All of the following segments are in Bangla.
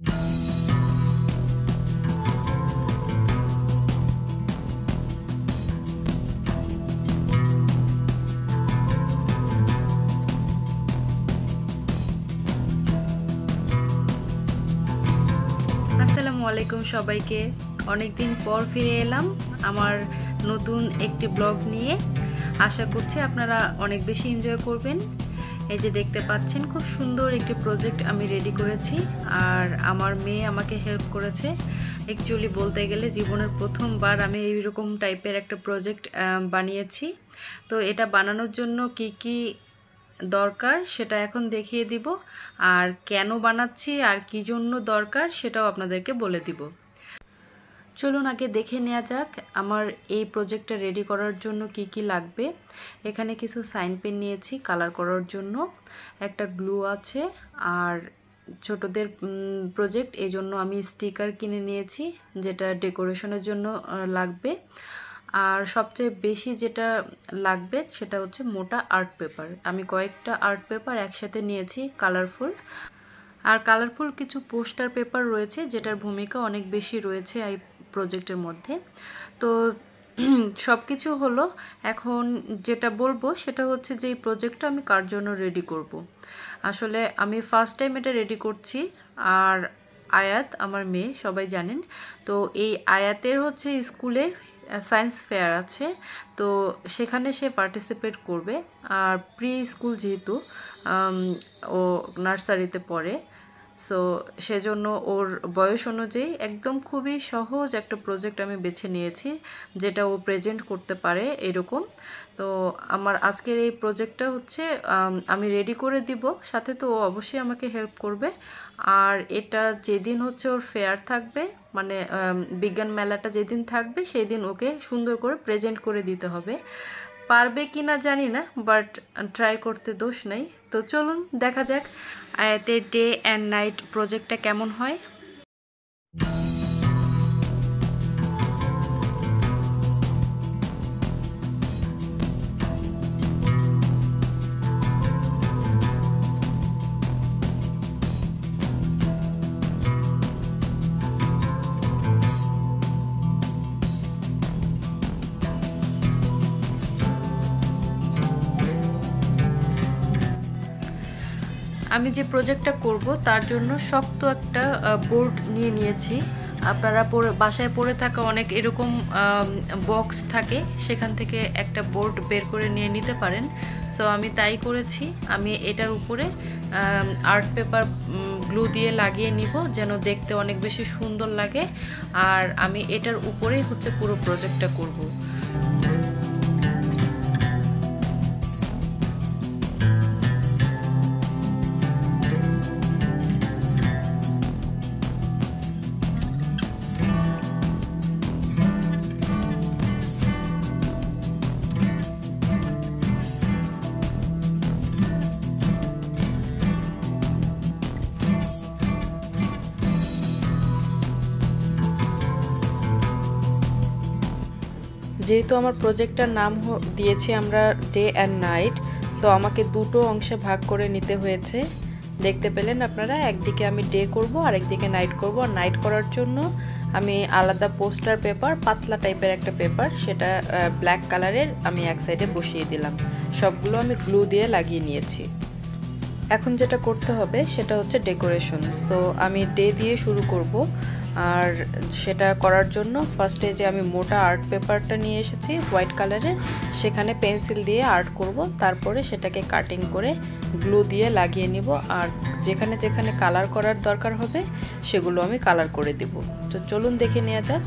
আসসালামু আলাইকুম সবাইকে। অনেক দিন পর ফিরে এলাম আমার নতুন একটি ব্লগ নিয়ে। আশা করছি আপনারা অনেক বেশি এনজয় করবেন। এই যে দেখতে পাচ্ছেন খুব সুন্দর একটি প্রজেক্ট আমি রেডি করেছি, আর আমার মেয়ে আমাকে হেল্প করেছে। অ্যাকচুয়ালি বলতে গেলে জীবনের প্রথমবার আমি এইরকম টাইপের একটা প্রজেক্ট বানিয়েছি। তো এটা বানানোর জন্য কি কি দরকার সেটা এখন দেখিয়ে দিব, আর কেন বানাচ্ছি আর কি জন্য দরকার সেটাও আপনাদেরকে বলে দিব। চলুন আগে দেখে নেওয়া যাক আমার এই প্রজেক্টটা রেডি করার জন্য কি কি লাগবে। এখানে কিছু সাইন পেন নিয়েছি কালার করার জন্য, একটা গ্লু আছে, আর ছোটদের প্রজেক্ট এই জন্য আমি স্টিকার কিনে নিয়েছি যেটা ডেকোরেশনের জন্য লাগবে। আর সবচেয়ে বেশি যেটা লাগবে সেটা হচ্ছে মোটা আর্ট পেপার। আমি কয়েকটা আর্ট পেপার একসাথে নিয়েছি কালারফুল। আর কালারফুল কিছু পোস্টার পেপার রয়েছে যেটার ভূমিকা অনেক বেশি রয়েছে এই প্রজেক্টের মধ্যে। তো সব কিছু হলো, এখন যেটা বলবো সেটা হচ্ছে যে এই প্রজেক্টটা আমি কার জন্য রেডি করব। আসলে আমি ফার্স্ট টাইম এটা রেডি করছি। আর আয়াত আমার মেয়ে, সবাই জানেন। তো এই আয়াতের হচ্ছে স্কুলে সায়েন্স ফেয়ার আছে, তো সেখানে সে পার্টিসিপেট করবে। আর প্রি স্কুল যেহেতু ও নার্সারিতে পড়ে, সো সেজন্য ওর বয়স অনুযায়ী একদম খুবই সহজ একটা প্রজেক্ট আমি বেছে নিয়েছি যেটা ও প্রেজেন্ট করতে পারে এরকম। তো আমার আজকের এই প্রজেক্টটা হচ্ছে আমি রেডি করে দিব, সাথে তো ও অবশ্যই আমাকে হেল্প করবে। আর এটা যেদিন হচ্ছে ওর ফেয়ার থাকবে, মানে বিজ্ঞান মেলাটা যেদিন থাকবে সেই দিন ওকে সুন্দর করে প্রেজেন্ট করে দিতে হবে। পারবে কি না জানি না, বাট ট্রাই করতে দোষ নেই। তো চলুন দেখা যাক আয়াতের ডে অ্যান্ড নাইট প্রজেক্টটা কেমন হয়। আমি যে প্রজেক্টটা করব তার জন্য শক্ত একটা বোর্ড নিয়ে নিয়েছি। আপনারা বাসায় পড়ে থাকা অনেক এরকম বক্স থাকে, সেখান থেকে একটা বোর্ড বের করে নিয়ে নিতে পারেন। সো আমি তাই করেছি। আমি এটার উপরে আর্ট পেপার গ্লু দিয়ে লাগিয়ে নিব যেন দেখতে অনেক বেশি সুন্দর লাগে। আর আমি এটার উপরেই হচ্ছে পুরো প্রজেক্টটা করব। যেহেতু আমার প্রজেক্টটার নাম দিয়েছি আমরা ডে অ্যান্ড নাইট, সো আমাকে দুটো অংশে ভাগ করে নিতে হয়েছে। দেখতে পেলেন আপনারা, একদিকে আমি ডে করব আর একদিকে নাইট করব। আর নাইট করার জন্য আমি আলাদা পোস্টার পেপার, পাতলা টাইপের একটা পেপার, সেটা ব্ল্যাক কালারের আমি এক সাইডে বসিয়ে দিলাম। সবগুলো আমি গ্লু দিয়ে লাগিয়ে নিয়েছি। এখন যেটা করতে হবে সেটা হচ্ছে ডেকোরেশন। সো আমি ডে দিয়ে শুরু করব। আর সেটা করার জন্য ফার্স্টে যে আমি মোটা আর্ট পেপারটা নিয়ে এসেছি হোয়াইট কালারের, সেখানে পেন্সিল দিয়ে আর্ট করব। তারপরে সেটাকে কাটিং করে গ্লু দিয়ে লাগিয়ে নিব। আর যেখানে যেখানে কালার করার দরকার হবে সেগুলো আমি কালার করে দিব। তো চলুন দেখে নেওয়া যাক।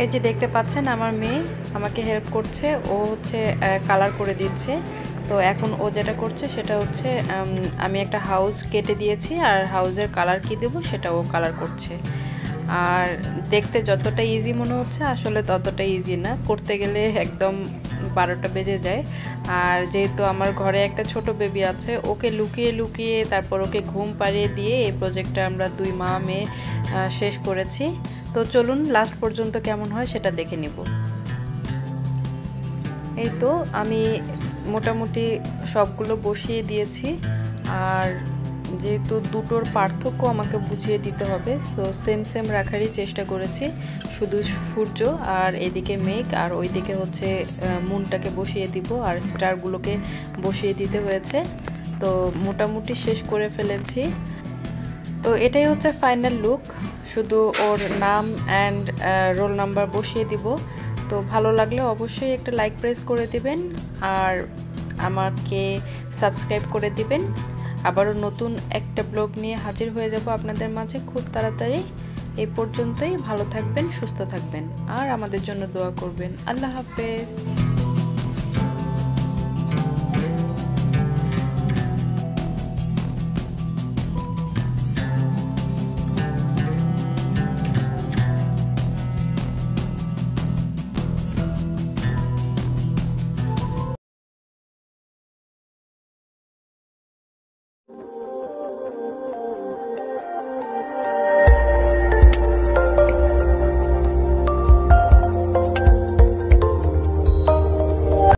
এই যে দেখতে পাচ্ছেন আমার মেয়ে আমাকে হেল্প করছে, ও হচ্ছে কালার করে দিচ্ছে। তো এখন ও যেটা করছে সেটা হচ্ছে আমি একটা হাউস কেটে দিয়েছি আর হাউসের কালার কি দেবো সেটা ও কালার করছে। আর দেখতে যতটা ইজি মনে হচ্ছে আসলে ততটা ইজি না, করতে গেলে একদম 12টা বেজে যায়। আর যেহেতু আমার ঘরে একটা ছোট বেবি আছে, ওকে লুকিয়ে লুকিয়ে তারপর ওকে ঘুম পাড়িয়ে দিয়ে এই প্রজেক্টটা আমরা 2 মা মেয়ে শেষ করেছি। তো চলুন লাস্ট পর্যন্ত কেমন হয় সেটা দেখে নিব। এই তো আমি মোটামুটি সবগুলো বসিয়ে দিয়েছি। আর যেহেতু দুটোর পার্থক্য আমাকে বুঝিয়ে দিতে হবে, সো সেম সেম রাখারই চেষ্টা করেছি। শুধু সূর্য আর এদিকে মেঘ আর ওইদিকে হচ্ছে মুনটাকে বসিয়ে দিব আর স্টারগুলোকে বসিয়ে দিতে হয়েছে। তো মোটামুটি শেষ করে ফেলেছি। তো এটাই হচ্ছে ফাইনাল লুক, শুধু ওর নাম অ্যান্ড রোল নাম্বার বসিয়ে দিব। তো ভালো লাগলে অবশ্যই একটা লাইক প্রেস করে দিবেন আর আমাকে সাবস্ক্রাইব করে দিবেন। আবারও নতুন একটা ব্লগ নিয়ে হাজির হয়ে যাব আপনাদের মাঝে খুব তাড়াতাড়ি। এই পর্যন্তই, ভালো থাকবেন, সুস্থ থাকবেন আর আমাদের জন্য দোয়া করবেন। আল্লাহ হাফেজ।